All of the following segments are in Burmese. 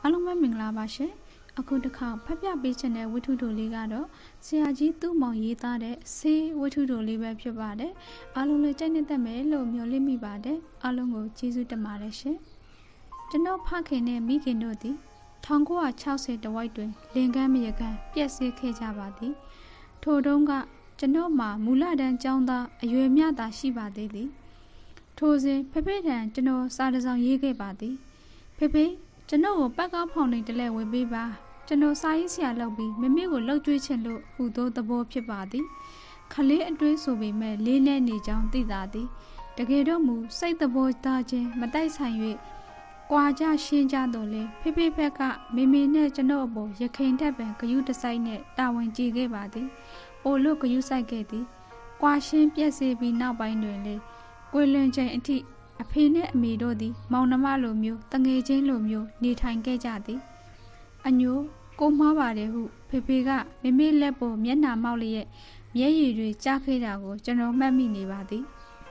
အားလုံးပဲမင်္ဂလာပါရှင်အခုတစ်ခါဖတ်ပြပေးချင်တဲ့ဝတ္ထုတိုလေးကတော့ဆရာကြီးသူ့မောင်ရေးသားတဲ့ဆေးဝတ္ထုတိုလေးပဲဖြစ်ပါတယ်အားလုံးလည်းကြိုက်နေတတ်မယ်လို့မျှော်လင့်မိပါတယ်အားလုံးကိုကျေးဇူးတင်ပါတယ်ရှင်ကျွန်တော်ဖခင်နဲ့မိခင်တို့သည်1960တဝိုက်တွင်လင်ကန်းမြေကန်းပြက်စီးခဲ့ကြပါသည်ထိုတုန်းကကျွန်တော်မှာမူလတန်းကျောင်းသားအရွယ်မြတာရှိပါသေးသည်ထိုစဉ်ဖေဖေထံကျွန်တော်စာတစ်စောင်ရေးခဲ့ပါသည်ဖေကျွန်တော်ကိုပတ်ကားဖောင်နေတလဲဝေပေးပါကျွန်တော်စာရေးဆရာလုပ်ပြီးမမေကိုလှုပ်ကြွေးချင်လို့ဟူသောသဘောဖြစ်ပါသည်ခလေးအတွင်းဆိုပေမဲ့လေးနဲ့နေကြောင်းသိသာသည်တကယ်တော့မူစိတ်သဘောသားခြင်းမတိုက်ဆိုင်၍ကွာကြရှင်းကြတော့လေဖေဘက်ကမေမေနဲ့ကျွန်တော်အပေါ်ရခိန်ထက်ပင်ဂယုတစိုက်နဲ့တာဝန်ကြည့်ခဲ့ပါသည်အိုလို့ဂယုစိုက်ခဲ့သည်ကွာရှင်းပြက်စီပြီးနောက်ပိုင်းတွင်လေကိုလွန်ချိန်အထိအဖေနဲ့အမေတို့သည်မောင်နှမလိုမျိုးတငယ်ချင်းလိုမျိုးနေထိုင်ခဲ့ကြသည်အညိုကိုမှားပါတယ်ဟုဖေကမေမေလက်ပေါ်မျက်နှာမောက်လျက်မျက်ရည်တွေကျခဲ့တာကိုကျွန်တော်မှတ်မိနေပါသည်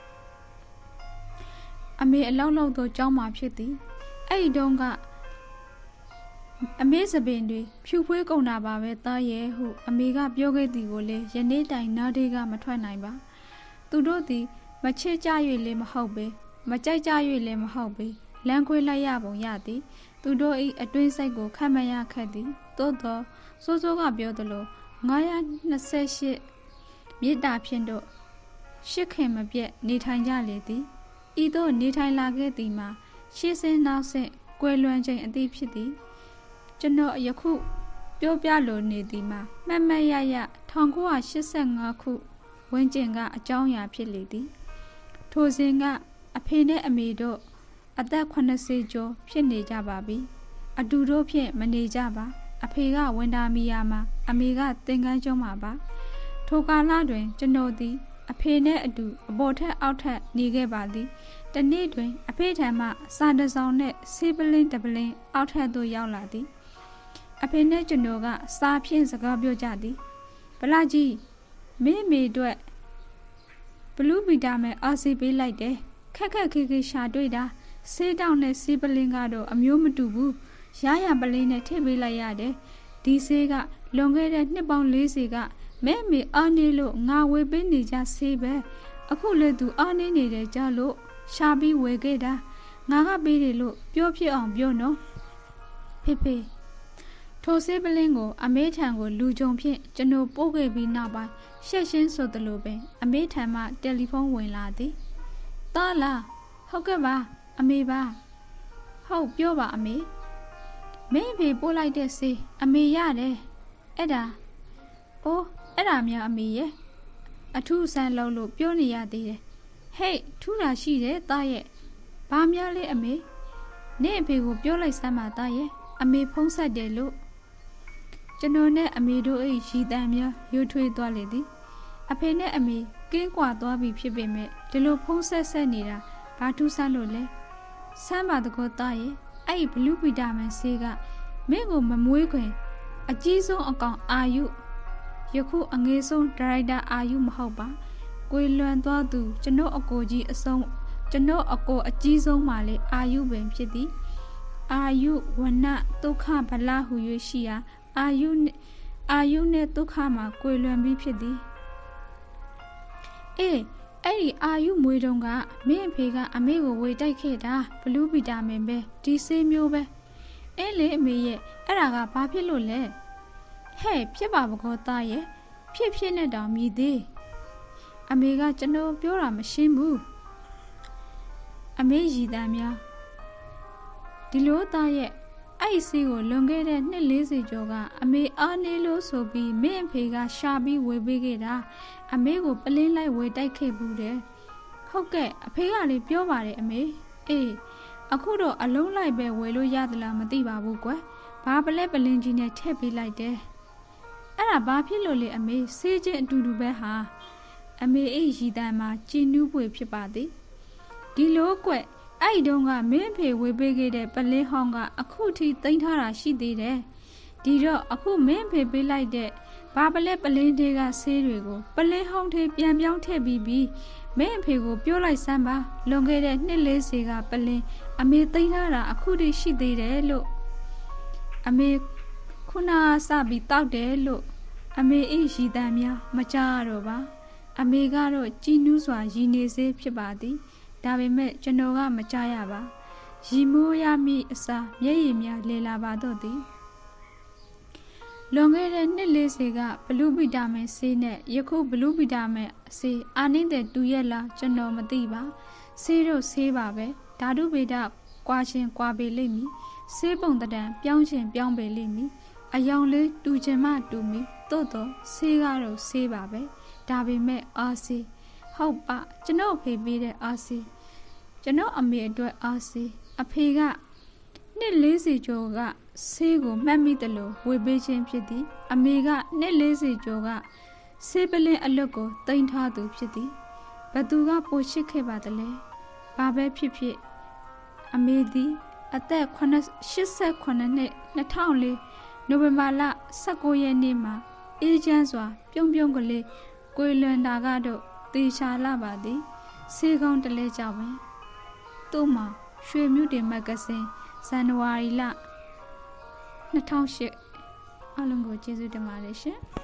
အမေအလောက်လောက်သောကြောင်းမှဖြစ်သည်အဲ့ဒီတုန်းကအမေစပင်တွေဖြူဖွေးကုန်တာပါပဲသားရဲ့ဟုအမေကပြောခဲ့သည်ကိုလေယနေ့တိုင်နားဒေးကမထွက်နိုင်ပါသူတို့သည်မချစ်ကြ၍လည်းမဟုတ်ပဲမကြိုက်ကြ၍လည်းမဟုတ်ပေလမ်းခွေလိုက်ရပုံရသည်သူတို့၏အတွင်းစိတ်ကိုခတ်မရခက်သည်သို့သောစိုးကပြောသလို928မြေတာဖြင့်တော့ရှစ်ခင်မပြတ်နေထိုင်ကြလေသည်ဤသို့နေထိုင်လာခဲ့သည်မှာရှေ့ဆင်းနောက်ဆင့်ကွယ်လွန်ခြင်းအသည့်ဖြစ်သည်ကျွန်တော်ယခုပြောပြလိုနေသည်မှာမှတ်ရ1985ခုဝန်းကျင်ကအကြောင်းအရာဖြစ်လေသည်ထိုစဉ်ကအဖေနဲ့အမေတို့အသက်80ကျော်ဖြစ်နေကြပါပြီအတူတို့ဖြင့်မနေကြပါအဖေကဝန်တာမီယာမှာအမေကသင်္ကန်းကျွန်းမှာပါထိုကာလတွင်ကျွန်တော်သည်အဖေနဲ့အတူအပေါ်ထက်အောက်ထက်နေခဲ့ပါသည်တနေ့တွင်အဖေထံမှစာတစ်စောင်နဲ့ဆေးပလင်းတစ်ပလင်းအောက်ထက်သို့ရောက်လာသည်အဖေနဲ့ကျွန်တော်ကစာဖြင့်စကားပြောကြသည်ဗလာကြီးမင်းမေအတွက်ဘလူးဗီတာမင်အားစီပေးလိုက်တယ်ခက်ခေရှာတွေ့တာဆေးတောက်နဲ့ဆေးပလင်းကတော့အမျိုးမတူဘူးရရပလင်းနဲ့ထည့်ပေးလိုက်ရတယ်ဒီဆေးကလွန်ခဲ့တဲ့နှစ်ပေါင်း40ကမဲမေအားနေလို့ငါဝေပေးနေကြဆေးပဲအခုလေသူအားနေနေတယ်ကြလို့ရှာပြီးဝေခဲ့တာငါကပေးတယ်လို့ပြောဖြစ်အောင်ပြောနော်ဖေထိုဆေးပလင်းကိုအမေထံကိုလူကြုံဖြင့်ကျွန်တော်ပို့ခဲ့ပြီးနောက်ပိုင်းရှက်ရှင်းဆိုသလိုပဲအမေထံမှတယ်လီဖုန်းဝင်လာသည်တားလားဟုတ်ကဲ့ပါအမေပါဟုတ်ပြောပါအမေမင်းဖေပို့လိုက်တဲ့ဆေးအမေရတယ်အဲ့ဒါများအမေရဲ့အထူးဆန်းလုံးလို့ပြောနေရသေးတယ်ဟေးထူးတာရှိတယ်တားရဲ့ဘာများလဲအမေနင့်အဖေကိုပြောလိုက်စမ်းပါတားရဲ့အမေဖုံးဆက်တယ်လို့ကျွန်တော်နဲ့အမေတို့၏ရီတန်များရွထွေးသွားလေသည်အဖေနဲ့အမေကင်းကွာသွားပြီဖြစ်ပေမဲ့ဒီလိုဖုံးဆက်နေတာဘာထူးဆန်းလို့လဲဆမ်းပါတကောသားရဲ့အဲ့ဒီဘလူးဗီတာမင်ဆေးကမင်းကိုမမွေးခွင်အကြီးဆုံးအကောင်အာယုယခုအငယ်ဆုံးဒါရိုက်တာအာယုမဟုတ်ပါကိုယ်လွန်သွားသူကျွန်တော်အကိုကြီးအဆုံးကျွန်တော်အကိုအကြီးဆုံးမှလေအာယုပင်ဖြစ်သည်အာယုဝနဒုက္ခဗလဟု၍ရှိရာအာယုနှင့်ဒုက္ခမှာကိုယ်လွန်ပြီးဖြစ်သည်အေးအဲ့ဒီအာယုမွေးတုံးကမင်းအဖေကအမေကိုဝေတိုက်ခဲ့တာဘလူးဗီတာမင်ပဲဒီဆေးမျိုးပဲအဲ့လေအမေရဲ့အဲ့ဒါကဘာဖြစ်လို့လဲဟဲ့ဖြစ်ပါမကောသားရဲ့ဖြစ်နဲ့တောင်မြည်သေးအမေကကျွန်တော်ပြောတာမရှင်းဘူးအမေရည်တမ်းများဒီလိုသားရဲ့အဲ့ဆေးကိုလွန်ခဲ့တဲ့နှစ်40ကျော်ကအမေအားနေလို့ဆိုပြီးမင်းအဖေကရှာပြီးဝေပေးခဲ့တာအမေကိုပလင်းလိုက်ဝေတိုက်ခဲ့ဘူးတယ်ဟုတ်ကဲ့အဖေကလည်းပြောပါတယ်အမေအေးအခုတော့အလုံးလိုက်ပဲဝေလို့ရသလားမသိပါဘူးကွယ်ဘာပလဲပလင်းကြီးနဲ့ထည့်ပေးလိုက်တယ်အဲ့ဒါဘာဖြစ်လို့လဲအမေဆေးချင်းအတူတူပဲဟာအမေအိရီတန်မှာကြည်နူးပွေဖြစ်ပါသည်ဒီလိုကွယ်အဲ့ဒီတုန်းကမင်းဖေဝေပေးခဲ့တဲ့ပလင်းဟောင်းကအခုထိသိမ်းထားတာရှိသေးတယ်ဒီတော့အခုမင်းဖေပေးလိုက်တဲ့ဘာပလဲပလင်းတွေကဆေးတွေကိုပလင်းဟောင်းထဲပြန်ပြောင်းထည့်ပြီးမင်းအဖေကိုပြောလိုက်စမ်းပါလွန်ခဲ့တဲ့နှစ်40ကပလင်းအမေသိမ်းထားတာအခုထိရှိသေးတယ်လို့အမေခုနစပြီးတောက်တယ်လို့အမေဤရီတန်များမကြားတော့ပါအမေကတော့ကြည်နူးစွာရည်နေစေဖြစ်ပါသည်ဒါပေမဲ့ကျွန်တော်ကမကြားရပါရီမိုးရမိအစားမျက်ရည်များလေလာပါတော့သည်လွန်ခဲ့တဲ့နှစ်40ကဘလူးဗီတာမင်ဆေးနဲ့ယခုဘလူးဗီတာမင်ဆေးအာနင်းတဲ့တူရက်လားကျွန်တော်မသိပါဆေးတို့ဆေးပါပဲဓာတုဗေဒကွာရှင်ကွာပေလိမ့်မည်ဆေးပုံတံပြောင်းရှင်ပြောင်းပေလိမ့်မည်အယောင်လေးတူချင်မှတူမီသို့တော့ဆေးကတော့ဆေးပါပဲဒါပေမဲ့အားဆေးဟုတ်ပါကျွန်တော်ဖေးပေးတဲ့အားဆေးကျွန်တော်အမေအတွက်အားဆေးအဖေကနှစ်40ကျော်ကဆေးကိုမှတ်မိတယ်လို့ဝေပေးခြင်းဖြစ်သည်အမေကနှစ်40ကျော်ကဆေးပလင်းအလွတ်ကိုတင်ထားသူဖြစ်သည်ဘသူကပိုချစ်ခဲ့ပါသလဲဘာပဲဖြစ်ဖြစ်အမေသည်အသက်89နှစ်2004နိုဝင်ဘာလ19ရက်နေ့မှာအေးချမ်းစွာပြုံးပြုံးကလေးကိုလွန်တာကတော့တေချာလာပါသည်ဆေးကောင်းတလဲကြောင့်ပဲသူ့မှာရွှေမြူတင်မဂ္ဂဇင်းဇန်နဝါရီလ2008အားလုံးကိုကျေးဇူးတင်ပါတယ်ရှင်